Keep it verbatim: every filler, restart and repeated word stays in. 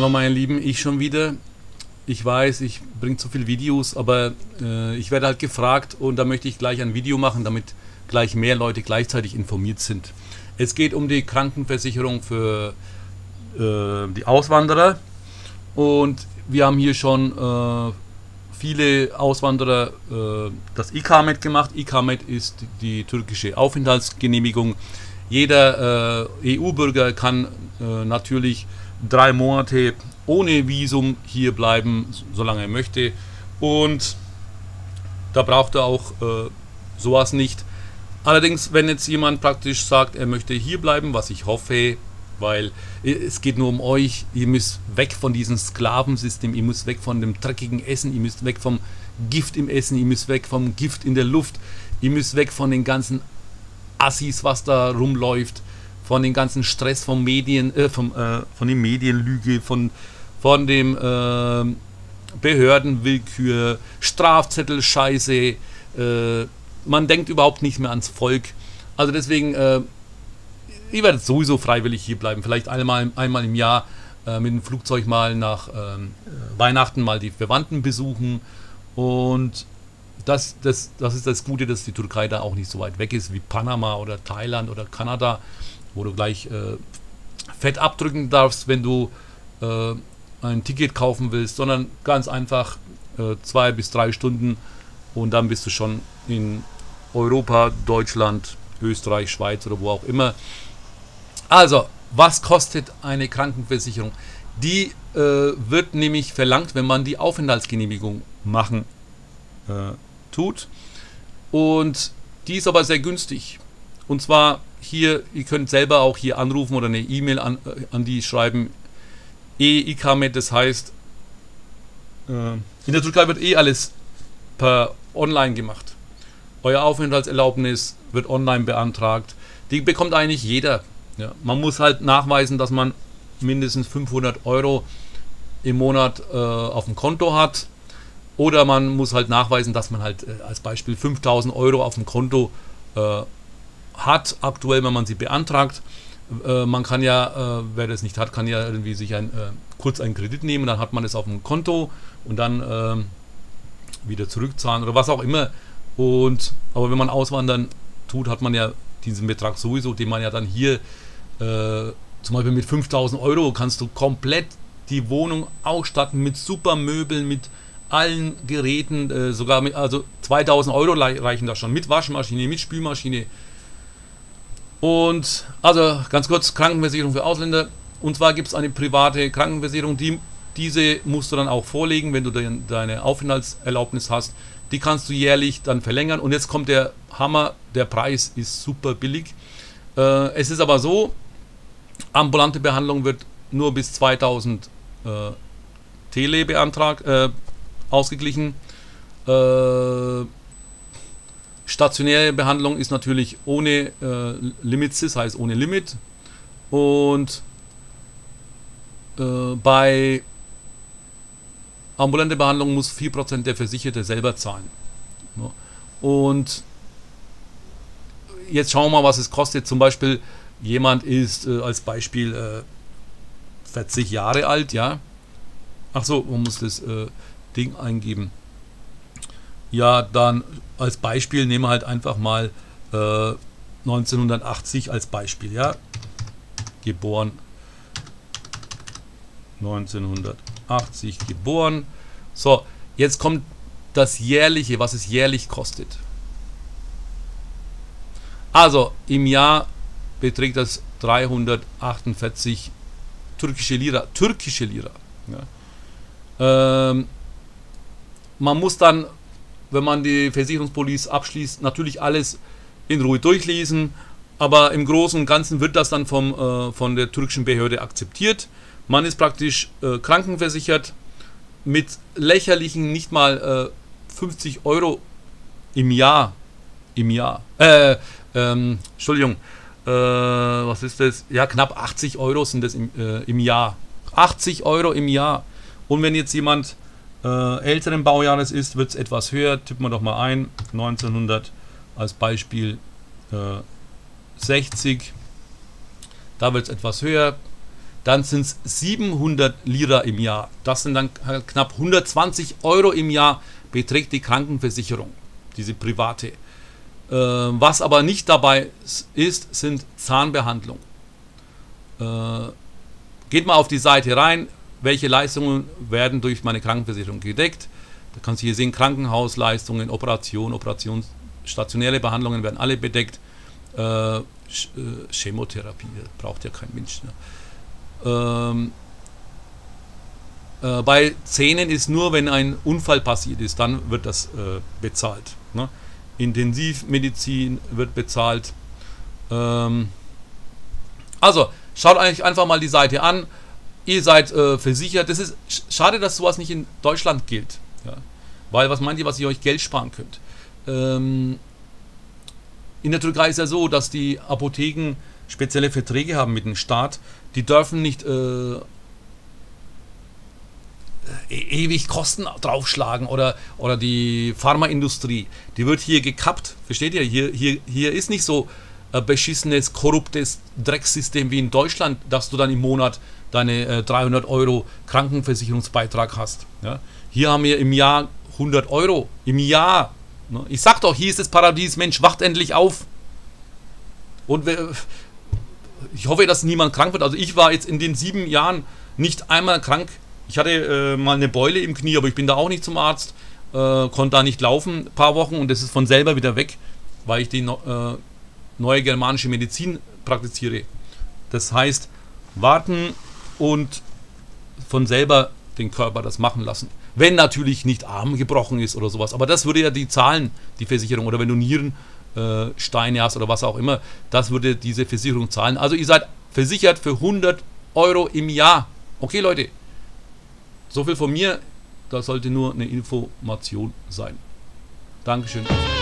So, meine Lieben, ich schon wieder. Ich weiß, ich bringe zu viele Videos, aber äh, ich werde halt gefragt und da möchte ich gleich ein Video machen, damit gleich mehr Leute gleichzeitig informiert sind. Es geht um die Krankenversicherung für äh, die Auswanderer und wir haben hier schon äh, viele Auswanderer äh, das Ikamet gemacht. Ikamet ist die türkische Aufenthaltsgenehmigung. Jeder äh, E U-Bürger kann äh, natürlich drei Monate ohne Visum hier bleiben, solange er möchte. Und da braucht er auch äh, sowas nicht. Allerdings, wenn jetzt jemand praktisch sagt, er möchte hier bleiben, was ich hoffe, weil es geht nur um euch, ihr müsst weg von diesem Sklavensystem, ihr müsst weg von dem dreckigen Essen, ihr müsst weg vom Gift im Essen, ihr müsst weg vom Gift in der Luft, ihr müsst weg von den ganzen Assis, was da rumläuft, von den ganzen Stress vom Medien, äh, vom, äh, von den Medienlüge, von, von dem äh, Behördenwillkür, Strafzettel, Scheiße, äh, man denkt überhaupt nicht mehr ans Volk. Also deswegen, äh, ihr werdet sowieso freiwillig hier bleiben, vielleicht einmal, einmal im Jahr äh, mit dem Flugzeug mal nach äh, Weihnachten mal die Verwandten besuchen und Das, das, das ist das Gute, dass die Türkei da auch nicht so weit weg ist wie Panama oder Thailand oder Kanada, wo du gleich äh, fett abdrücken darfst, wenn du äh, ein Ticket kaufen willst, sondern ganz einfach äh, zwei bis drei Stunden und dann bist du schon in Europa, Deutschland, Österreich, Schweiz oder wo auch immer. Also, was kostet eine Krankenversicherung? Die äh, wird nämlich verlangt, wenn man die Aufenthaltsgenehmigung machen äh, tut, und die ist aber sehr günstig, und zwar hier, ihr könnt selber auch hier anrufen oder eine E-Mail an, äh, an die schreiben, E-Ikamet, das heißt äh, in der Türkei wird eh alles per online gemacht, euer Aufenthaltserlaubnis wird online beantragt, die bekommt eigentlich jeder, ja. Man muss halt nachweisen, dass man mindestens fünfhundert Euro im Monat äh, auf dem Konto hat. Oder man muss halt nachweisen, dass man halt äh, als Beispiel fünftausend Euro auf dem Konto äh, hat, aktuell, wenn man sie beantragt. Äh, man kann ja, äh, wer das nicht hat, kann ja irgendwie sich ein, äh, kurz einen Kredit nehmen, dann hat man es auf dem Konto und dann äh, wieder zurückzahlen oder was auch immer. Und, aber wenn man auswandern tut, hat man ja diesen Betrag sowieso, den man ja dann hier, äh, zum Beispiel mit fünftausend Euro, kannst du komplett die Wohnung ausstatten mit super Möbeln, mit allen Geräten, äh, sogar mit, also zweitausend Euro reichen da schon, mit Waschmaschine, mit Spülmaschine. Und also ganz kurz, Krankenversicherung für Ausländer, und zwar gibt es eine private Krankenversicherung, die, diese musst du dann auch vorlegen, wenn du de, deine Aufenthaltserlaubnis hast, die kannst du jährlich dann verlängern, und jetzt kommt der Hammer, der Preis ist super billig. Äh, es ist aber so, ambulante Behandlung wird nur bis zweitausend äh, Tele beantragt, äh, ausgeglichen. Äh, stationäre Behandlung ist natürlich ohne äh, Limits, das heißt ohne Limit. Und äh, bei ambulante Behandlung muss vier Prozent der Versicherte selber zahlen. Ja. Und jetzt schauen wir mal, was es kostet. Zum Beispiel, jemand ist äh, als Beispiel äh, vierzig Jahre alt, ja. Ach so, man muss das äh, Ding eingeben. Ja, dann als Beispiel nehmen wir halt einfach mal äh, neunzehnhundertachtzig als Beispiel, ja. Geboren neunzehnhundertachtzig geboren. So, jetzt kommt das jährliche, was es jährlich kostet. Also im Jahr beträgt das dreihundertachtundvierzig türkische Lira. Türkische Lira. Ja. Ähm, man muss dann, wenn man die Versicherungspolice abschließt, natürlich alles in Ruhe durchlesen, aber im Großen und Ganzen wird das dann vom, äh, von der türkischen Behörde akzeptiert. Man ist praktisch äh, krankenversichert mit lächerlichen nicht mal äh, fünfzig Euro im Jahr. Im Jahr. Äh, ähm, Entschuldigung. Äh, was ist das? Ja, knapp achtzig Euro sind das im, äh, im Jahr. achtzig Euro im Jahr. Und wenn jetzt jemand äh, älteren Baujahres ist, wird es etwas höher. Tippen wir doch mal ein. neunzehnhundert als Beispiel äh, sechzig. Da wird es etwas höher. dann sind es siebenhundert Lira im Jahr. Das sind dann knapp hundertzwanzig Euro im Jahr, beträgt die Krankenversicherung, diese private. Äh, was aber nicht dabei ist, sind Zahnbehandlungen. Äh, geht mal auf die Seite rein, welche Leistungen werden durch meine Krankenversicherung gedeckt. Da kannst du hier sehen, Krankenhausleistungen, Operationen, Operations, stationäre Behandlungen werden alle bedeckt. Äh, Chemotherapie braucht ja kein Mensch. Ne? Ähm, äh, bei Zähnen ist nur, wenn ein Unfall passiert ist, dann wird das äh, bezahlt. Ne? Intensivmedizin wird bezahlt. Ähm, also, schaut euch einfach mal die Seite an. Ihr seid äh, versichert. Das ist schade, dass sowas nicht in Deutschland gilt. Ja? Weil, was meint ihr, was ihr euch Geld sparen könnt? Ähm, in der Türkei ist ja so, dass die Apotheken spezielle Verträge haben mit dem Staat. Die dürfen nicht äh, e ewig Kosten draufschlagen oder, oder die Pharmaindustrie, die wird hier gekappt. Versteht ihr? Hier, hier, hier ist nicht so ein beschissenes, korruptes Drecksystem wie in Deutschland, dass du dann im Monat deine äh, dreihundert Euro Krankenversicherungsbeitrag hast. Ja? Hier haben wir im Jahr hundert Euro. Im Jahr. Ne? Ich sag doch, hier ist das Paradies. Mensch, wacht endlich auf. Und wir, ich hoffe, dass niemand krank wird. Also ich war jetzt in den sieben Jahren nicht einmal krank. Ich hatte äh, mal eine Beule im Knie, aber ich bin da auch nicht zum Arzt. Äh, konnte da nicht laufen, ein paar Wochen, und das ist von selber wieder weg, weil ich die äh, neue germanische Medizin praktiziere. Das heißt, warten und von selber den Körper das machen lassen. Wenn natürlich nicht Arm gebrochen ist oder sowas. Aber das würde ja die zahlen, die Versicherung. Oder wenn du Nierensteine hast oder was auch immer, das würde diese Versicherung zahlen. Also ihr seid versichert für hundert Euro im Jahr. Okay, Leute. So viel von mir. Das sollte nur eine Information sein. Dankeschön.